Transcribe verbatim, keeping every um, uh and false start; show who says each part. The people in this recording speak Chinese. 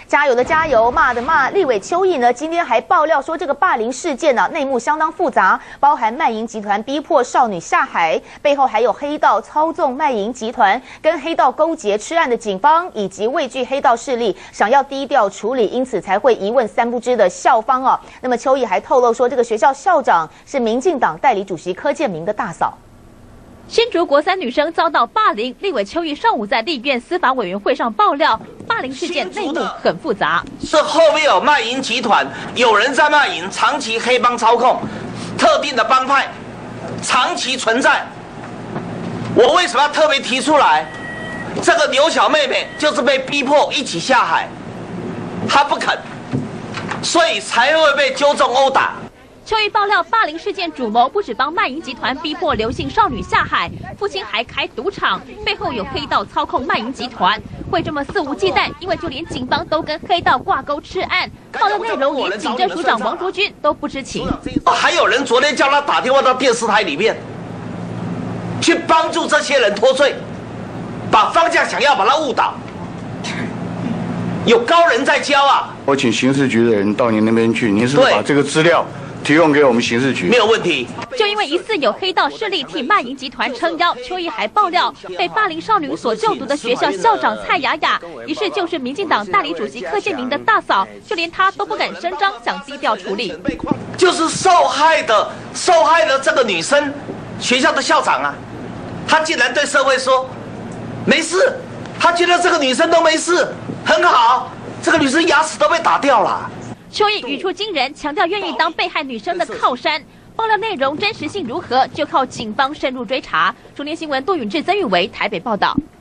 Speaker 1: 加油的加油，骂的骂。立委邱毅呢，今天还爆料说，这个霸凌事件呢、啊，内幕相当复杂，包含卖淫集团逼迫少女下海，背后还有黑道操纵卖淫集团，跟黑道勾结吃案的警方，以及畏惧黑道势力，想要低调处理，因此才会一问三不知的校方哦。那么邱毅还透露说，这个学校校长是民进党代理主席柯建铭的大嫂。
Speaker 2: 新竹国三女生遭到霸凌，立委邱毅上午在立院司法委员会上爆料，霸凌事件内幕很复杂，
Speaker 3: 是后面有卖淫集团，有人在卖淫，长期黑帮操控，特定的帮派长期存在。我为什么要特别提出来？这个刘小妹妹就是被逼迫一起下海，她不肯，所以才会被纠正殴打。
Speaker 2: 邱毅爆料，霸凌事件主谋不止帮卖淫集团逼迫刘姓少女下海，父亲还开赌场，背后有黑道操控卖淫集团。会这么肆无忌惮，因为就连警方都跟黑道挂钩吃案。爆料内容连警政署长王卓君都不知情。
Speaker 3: 还有人昨天叫他打电话到电视台里面，去帮助这些人脱罪，把方向想要把他误导。有高人在教啊！
Speaker 4: 我请刑事局的人到您那边去，您是不是把这个资料 提供给我们刑事局，
Speaker 3: 没有问题。
Speaker 2: 就因为疑似有黑道势力替卖淫集团撑腰，邱毅还爆料，被霸凌少女所就读的学校校长蔡雅雅，疑似就是民进党代理主席柯建铭的大嫂，就连她都不敢声张，想低调处理。
Speaker 3: 就是受害的，受害的这个女生，学校的校长啊，他竟然对社会说没事，他觉得这个女生都没事，很好，这个女生牙齿都被打掉了。
Speaker 2: 邱毅语出惊人，强调愿意当被害女生的靠山。爆料内容真实性如何，就靠警方深入追查。中天新闻杜允志、曾玉维台北报道。